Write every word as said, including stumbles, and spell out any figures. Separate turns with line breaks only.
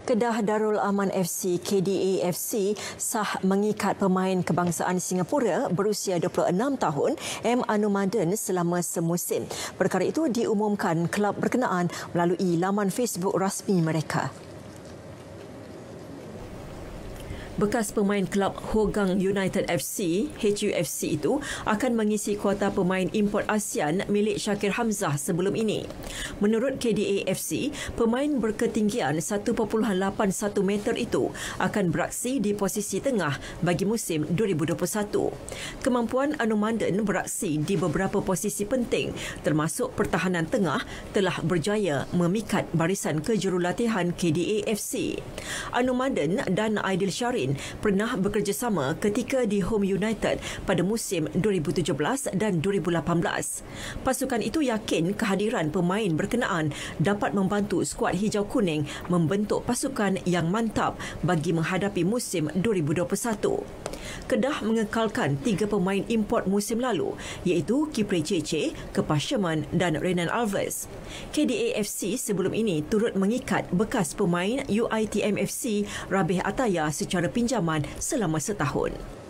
Kedah Darul Aman F C K D A F C sah mengikat pemain kebangsaan Singapura berusia dua puluh enam tahun M.Anumanthan selama semusim. Perkara itu diumumkan kelab berkenaan melalui laman Facebook rasmi mereka. Bekas pemain kelab Hougang United F C H U F C itu akan mengisi kuota pemain import ASEAN milik Syakir Hamzah sebelum ini. Menurut K D A F C, pemain berketinggian satu perpuluhan lapan satu meter itu akan beraksi di posisi tengah bagi musim dua ribu dua puluh satu. Kemampuan Anumanthan beraksi di beberapa posisi penting termasuk pertahanan tengah telah berjaya memikat barisan kejurulatihan K D A F C. Anumanthan dan Aidil Syarin pernah bekerjasama ketika di Home United pada musim dua ribu tujuh belas dan dua ribu lapan belas. Pasukan itu yakin kehadiran pemain berkenaan dapat membantu skuad hijau kuning membentuk pasukan yang mantap bagi menghadapi musim dua ribu dua puluh satu. Kedah mengekalkan tiga pemain import musim lalu iaitu Kipre Cece, Kepas Sherman dan Renan Alves. K D A F C sebelum ini turut mengikat bekas pemain U I T M F C Rabih Ataya secara pinjaman selama setahun.